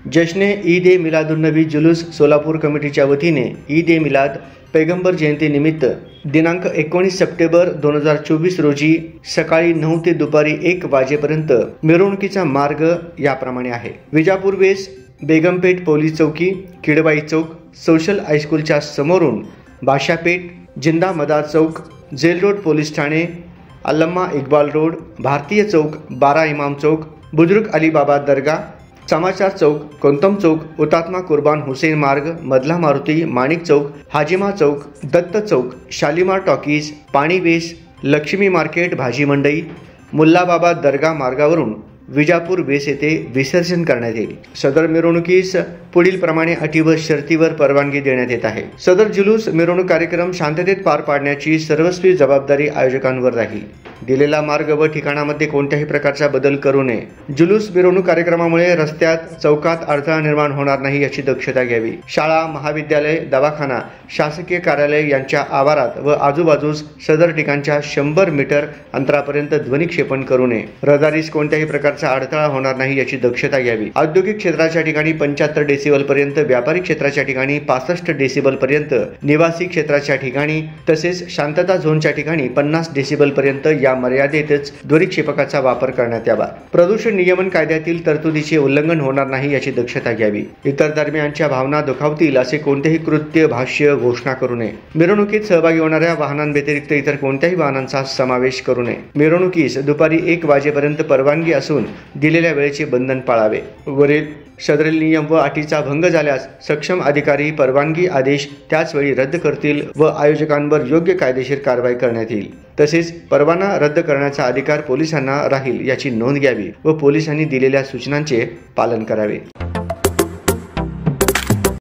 जश्ने ईद ए मिलादुन्नबी जुलूस सोलापूर कमिटीच्या वतीने ईद ए मिलाद पैगंबर जयंतीनिमित्त दिनांक 19 सप्टेंबर 2024 रोजी सकाळी 9 ते दुपारी 1 वाजेपर्यंत मिरवणुकीचा मार्ग याप्रमाणे आहे। विजापूर वेस बेगमपेठ पोलीस चौकी, किडबाई चौक, सोशल हायस्कूलच्या समोरून Bashapeth, Zinda Madar Chowk, jail road police ठाणे, अल्लम्मा इकबाल रोड, भारतीय चौक, बारा इमाम चौक, बुजुर्ग अली बाबा दरगाह, समाचार चौक, कोंतम चौक, हुतात्मा कुर्बान हुसेन मार्ग, मधला मारुती, माणिक चौक, हाजिमा चौक, दत्त चौक, शालीमार टॉकीज, पाणी वेस, लक्ष्मी मार्केट भाजी मंडई, मुल्ला बाबा दरगाह मार्गावरून विजापूर वेस येथे विसर्जन करण्यात येईल। सदर मिरवणुकीस पुढील प्रमाणे अटी व शर्तीवर परवानगी देण्यात येत आहे। सदर जुलूस मिरवणूक कार्यक्रम शांततेत पार पाडण्याची सर्वस्वी जबाबदारी आयोजकांवर राहील। दिलेला मार्ग व ठिकाणामध्ये कोणत्याही प्रकारचा बदल करू नये। जुलूस मिरवणूक कार्यक्रमामुळे रस्त्यात चौकात अडथळा निर्माण होणार नाही याची दक्षता घ्यावी। शाळा, महाविद्यालय, दवाखाना, शासकीय कार्यालय यांच्या आवारात व आजूबाजूस सदर ठिकाणच्या 100 मीटर अंतरापर्यंत ध्वनिक्षेपण करू नये। रहदारीस कोणत्याही प्रकारचा अडथळा होणार नाही याची दक्षता घ्यावी। औद्योगिक क्षेत्राच्या ठिकाणी 75 डेसिबल पर्यंत, व्यापारी क्षेत्राच्या ठिकाणी 65 डेसिबल पर्यंत, निवासी क्षेत्राच्या ठिकाणी तसेच शांतता झोनच्या ठिकाणी 50 डेसिबल पर्यंत या मर्यादेतच ध्वनिक्षेपकाचा वापर करण्यात यावा। प्रदूषण नियमन कायद्यातील तरतुदीचे उल्लंघन होणार नाही याची दक्षता घ्यावी। इतर दरम्यानच्या भावना दुखावतील असे कोणतेही कृत्य, भाष्य, घोषणा करू नये। मिरवणुकीत सहभागी होणाऱ्या वाहनांव्यतिरिक्त इतर कोणत्याही वाहनांचा समावेश करू नये। मिरवणुकीस दुपारी 1 वाजेपर्यंत परवानगी असून दिलेल्या वेळेचे बंधन पाळावे। वरील सदरील नियम व अटीचा भंग झाल्यास सक्षम अधिकारी परवानगी आदेश त्याच वेळी रद्द करतील व आयोजकांवर योग्य कायदेशीर कारवाई करण्यात येईल। तसेच परवाना रद्द करण्याचा अधिकार पोलिसांना राहील याची नोंद घ्यावी व पोलिसांनी दिलेल्या सूचनांचे पालन करावे।